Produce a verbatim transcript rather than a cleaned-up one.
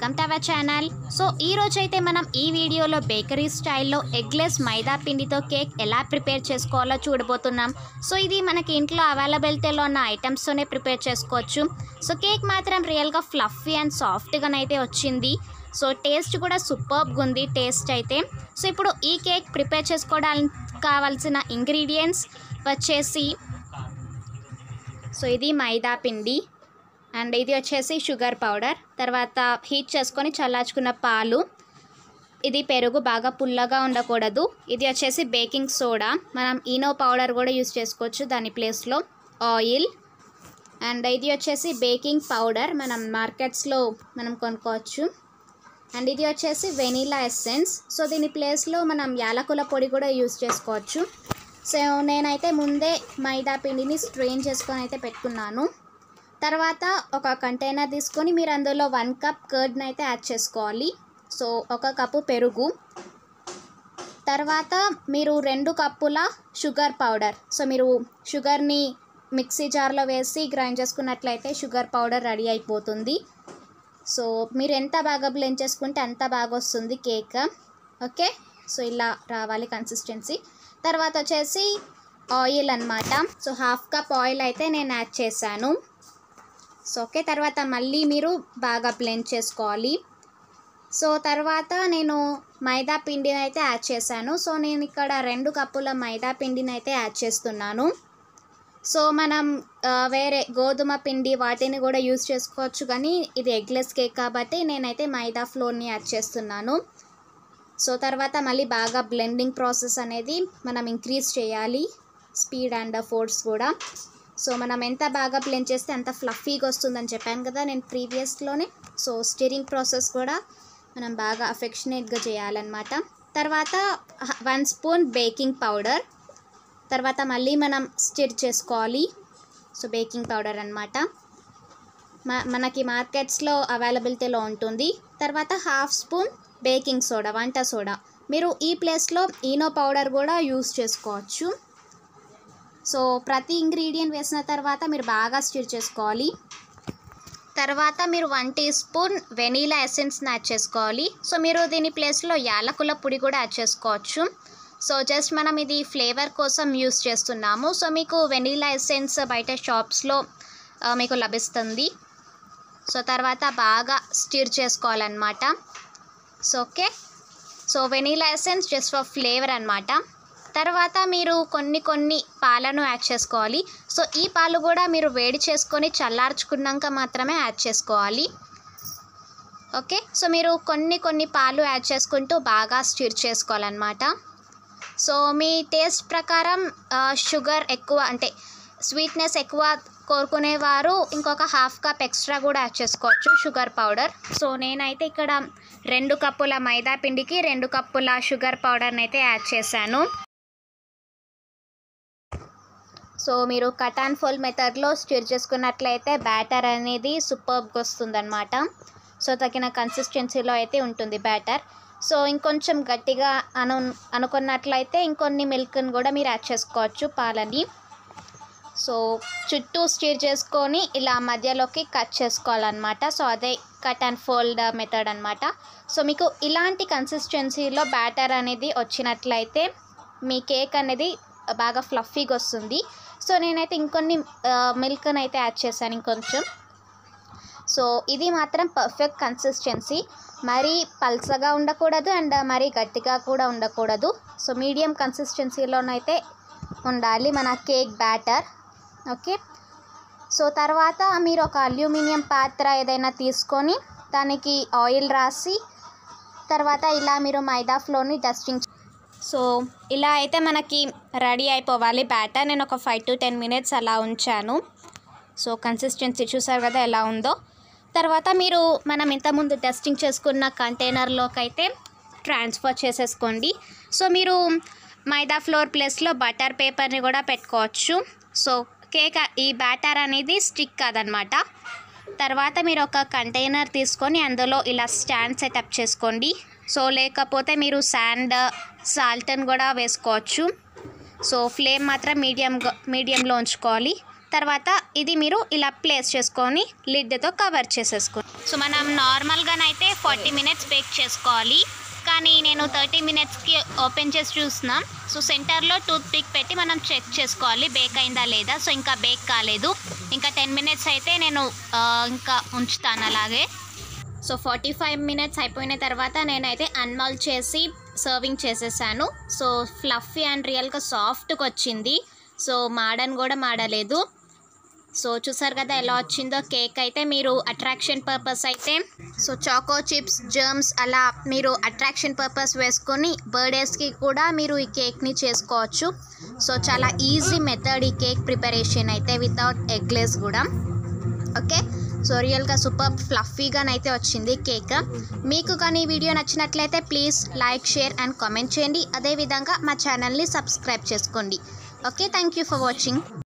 Welcome to our channel. So ఈ రోజు అయితే మనం ఈ వీడియోలో బేకరీ స్టైల్లో ఎగ్లెస్ మైదా పిండితో కేక్ ఎలా ప్రిపేర్ చేసుకోవాలో చూడబోతున్నాం. సో ఇది మనకి ఇంట్లో అవైలబిలిటీలో ఉన్న ఐటమ్స్తోనే ప్రిపేర్ చేసుకోవచ్చు. సో కేక్ మాత్రం రియల్గా ఫ్లఫీ అండ్ సాఫ్ట్గానైతే వచ్చింది. సో టేస్ట్ కూడా సూపర్బ్గా ఉంది టేస్ట్ అయితే. సో ఇప్పుడు ఈ కేక్ ప్రిపేర్ చేసుకోవడానికి కావాల్సిన ఇంగ్రీడియంట్స్ వచ్చేసి, సో ఇది మైదా పిండి అండ్ ఇది వచ్చేసి షుగర్ పౌడర్, తర్వాత హీట్ చేసుకొని చల్లార్చుకున్న పాలు, ఇది పెరుగు బాగా పుల్లగా ఉండకూడదు, ఇది వచ్చేసి బేకింగ్ సోడా, మనం ఈనో పౌడర్ కూడా యూస్ చేసుకోవచ్చు దాని ప్లేస్లో, ఆయిల్ అండ్ ఇది వచ్చేసి బేకింగ్ పౌడర్ మనం మార్కెట్స్లో మనం కొనుక్కోవచ్చు, అండ్ ఇది వచ్చేసి వెనీలా ఎసెన్స్. సో దీని ప్లేస్లో మనం యాలకుల పొడి కూడా యూస్ చేసుకోవచ్చు. సో నేనైతే ముందే మైదా పిండిని స్ట్రెయిన్ చేసుకొని అయితే పెట్టుకున్నాను. తర్వాత ఒక కంటైనర్ తీసుకొని మీరు అందులో వన్ కప్ కర్డ్ని అయితే యాడ్ చేసుకోవాలి. సో ఒక కప్పు పెరుగు, తర్వాత మీరు రెండు కప్పుల షుగర్ పౌడర్. సో మీరు షుగర్ని మిక్సీ జార్లో వేసి గ్రైండ్ చేసుకున్నట్లయితే షుగర్ పౌడర్ రెడీ అయిపోతుంది. సో మీరు ఎంత బాగా బ్లెండ్ చేసుకుంటే అంత బాగా వస్తుంది కేక్. ఓకే, సో ఇలా రావాలి కన్సిస్టెన్సీ. తర్వాత వచ్చేసి ఆయిల్ అన్నమాట. సో హాఫ్ కప్ ఆయిల్ అయితే నేను యాడ్ చేశాను. సో ఓకే, తర్వాత మళ్ళీ మీరు బాగా బ్లెండ్ చేసుకోవాలి. సో తర్వాత నేను మైదా పిండిని అయితే యాడ్ చేశాను. సో నేను ఇక్కడ రెండు కప్పుల మైదా పిండిని అయితే యాడ్ చేస్తున్నాను. సో మనం వేరే గోధుమ పిండి వాటిని కూడా యూజ్ చేసుకోవచ్చు, కానీ ఇది ఎగ్లెస్ కేక్ కాబట్టి నేనైతే మైదా ఫ్లోర్ని యాడ్ చేస్తున్నాను. సో తర్వాత మళ్ళీ బాగా బ్లెండింగ్ ప్రాసెస్ అనేది మనం ఇంక్రీజ్ చేయాలి, స్పీడ్ అండ్ ఫోర్స్ కూడా. సో మనం ఎంత బాగా బ్లెండ్ చేస్తే అంత ఫ్లఫీగా వస్తుందని చెప్పాను కదా నేను ప్రీవియస్లోనే. సో స్టిరింగ్ ప్రాసెస్ కూడా మనం బాగా అఫెక్షనేట్గా చేయాలన్నమాట. తర్వాత వన్ స్పూన్ బేకింగ్ పౌడర్, తర్వాత మళ్ళీ మనం స్టిర్ చేసుకోవాలి. సో బేకింగ్ పౌడర్ అన్నమాట మనకి మార్కెట్స్లో అవైలబిలిటీలో ఉంటుంది. తర్వాత హాఫ్ స్పూన్ బేకింగ్ సోడా, వంట సోడా. మీరు ఈ ప్లేస్లో ఈనో పౌడర్ కూడా యూస్ చేసుకోవచ్చు. సో ప్రతి ఇంగ్రీడియంట్ వేసిన తర్వాత మీరు బాగా స్టిర్ చేసుకోవాలి. తర్వాత మీరు వన్ టీ స్పూన్ వెనీలా ఎసెన్స్ని యాడ్ చేసుకోవాలి. సో మీరు దీని ప్లేస్లో యాలకుల పొడి కూడా యాడ్ చేసుకోవచ్చు. సో జస్ట్ మనం ఇది ఫ్లేవర్ కోసం యూస్ చేస్తున్నాము. సో మీకు వెనీలా ఎసెన్స్ బయట షాప్స్లో మీకు లభిస్తుంది. సో తర్వాత బాగా స్టిర్ చేసుకోవాలన్నమాట. So okay, so vanilla essence just for flavour అన్నమాట. తర్వాత మీరు కొన్ని కొన్ని పాలను యాడ్ చేసుకోవాలి. సో ఈ పాలు కూడా మీరు వేడి చేసుకొని చల్లార్చుకున్నాక మాత్రమే యాడ్ చేసుకోవాలి. ఓకే, సో మీరు కొన్ని కొన్ని పాలు యాడ్ చేసుకుంటూ బాగా స్టిర్ చేసుకోవాలన్నమాట. సో మీ టేస్ట్ ప్రకారం షుగర్ ఎక్కువ అంటే స్వీట్నెస్ ఎక్కువ కోరుకునేవారు ఇంకొక హాఫ్ కప్ ఎక్స్ట్రా కూడా యాడ్ చేసుకోవచ్చు షుగర్ పౌడర్. సో నేనైతే ఇక్కడ రెండు కప్పుల మైదా పిండికి రెండు కప్పుల షుగర్ పౌడర్ని అయితే యాడ్ చేశాను. సో మీరు కట్ అండ్ ఫోల్డ్ మెథడ్లో స్టిర్ చేసుకున్నట్లయితే బ్యాటర్ అనేది సూపర్గా వస్తుందన్నమాట. సో తగిన కన్సిస్టెన్సీలో అయితే ఉంటుంది బ్యాటర్. సో ఇంకొంచెం గట్టిగా అను అనుకున్నట్లయితే ఇంకొన్ని మిల్క్ని కూడా మీరు యాడ్ చేసుకోవచ్చు పాలని. సో చుట్టూ స్టిర్ చేసుకొని ఇలా మధ్యలోకి కట్ చేసుకోవాలన్నమాట. సో అదే కట్ అండ్ ఫోల్డ్ మెథడ్ అన్నమాట. సో మీకు ఇలాంటి కన్సిస్టెన్సీలో బ్యాటర్ అనేది వచ్చినట్లయితే మీ కేక్ అనేది బాగా ఫ్లఫీగా వస్తుంది. సో నేనైతే ఇంకొన్ని మిల్క్ని అయితే యాడ్ చేశాను ఇంకొంచెం. సో ఇది మాత్రం పర్ఫెక్ట్ కన్సిస్టెన్సీ, మరీ పల్చగా ఉండకూడదు అండ్ మరీ గట్టిగా కూడా ఉండకూడదు. సో మీడియం కన్సిస్టెన్సీలోనైతే ఉండాలి మన కేక్ బ్యాటర్. ఓకే, సో తర్వాత మీరు ఒక అల్యూమినియం పాత్ర ఏదైనా తీసుకొని దానికి ఆయిల్ రాసి తర్వాత ఇలా మీరు మైదా ఫ్లోర్ని డస్టింగ్. సో ఇలా అయితే మనకి రెడీ అయిపోవాలి బ్యాటర్. నేను ఒక ఫైవ్ టు టెన్ మినిట్స్ అలా ఉంచాను. సో కన్సిస్టెన్సీ చూసారు కదా ఎలా ఉందో. తర్వాత మీరు మనం ఇంతకుముందు టెస్టింగ్ చేసుకున్న కంటైనర్లోకి అయితే ట్రాన్స్ఫర్ చేసేసుకోండి. సో మీరు మైదా ఫ్లోర్ ప్లేస్లో బటర్ పేపర్ని కూడా పెట్టుకోవచ్చు. సో కేక్ ఈ బ్యాటర్ అనేది స్టిక్ కాదనమాట. తర్వాత మీరు ఒక కంటైనర్ తీసుకొని అందులో ఇలా స్టాండ్ సెటప్ చేసుకోండి. సో లేకపోతే మీరు శాండ్ సాల్ట్ని కూడా వేసుకోవచ్చు. సో ఫ్లేమ్ మాత్రం మీడియం మీడియంలో ఉంచుకోవాలి. తర్వాత ఇది మీరు ఇలా ప్లేస్ చేసుకొని లిడ్తో కవర్ చేసేసుకోండి. సో మనం నార్మల్గానైతే ఫార్టీ మినిట్స్ బేక్ చేసుకోవాలి, కానీ నేను థర్టీ మినిట్స్కి ఓపెన్ చేసి చూస్తున్నాం. సో సెంటర్లో టూత్ పిక్ పెట్టి మనం చెక్ చేసుకోవాలి బేక్ అయిందా లేదా. సో ఇంకా బేక్ కాలేదు, ఇంకా టెన్ మినిట్స్ అయితే నేను ఇంకా ఉంచుతాను అలాగే. సో ఫార్టీ ఫైవ్ మినిట్స్ అయిపోయిన తర్వాత నేనైతే అన్మాల్ చేసి సర్వింగ్ చేసేసాను. సో ఫ్లఫీ అండ్ రియల్గా సాఫ్ట్గా వచ్చింది. సో మాడని కూడా మాడలేదు. సో చూసారు కదా ఎలా వచ్చిందో కేక్. అయితే మీరు అట్రాక్షన్ పర్పస్ అయితే సో చాకో చిప్స్, జర్మ్స్ అలా మీరు అట్రాక్షన్ పర్పస్ వేసుకొని బర్త్డేస్కి కూడా మీరు ఈ కేక్ని చేసుకోవచ్చు. సో చాలా ఈజీ మెథడ్ ఈ కేక్ ప్రిపరేషన్ అయితే వితౌట్ ఎగ్లెస్ కూడా. ఓకే, సో రియల్గా సూపర్ ఫ్లఫీగానైతే వచ్చింది కేక్. మీకు కానీ ఈ వీడియో నచ్చినట్లయితే please like, share and comment చేయండి. అదేవిధంగా మా ఛానల్ని సబ్స్క్రైబ్ చేసుకోండి. Okay, thank you for watching.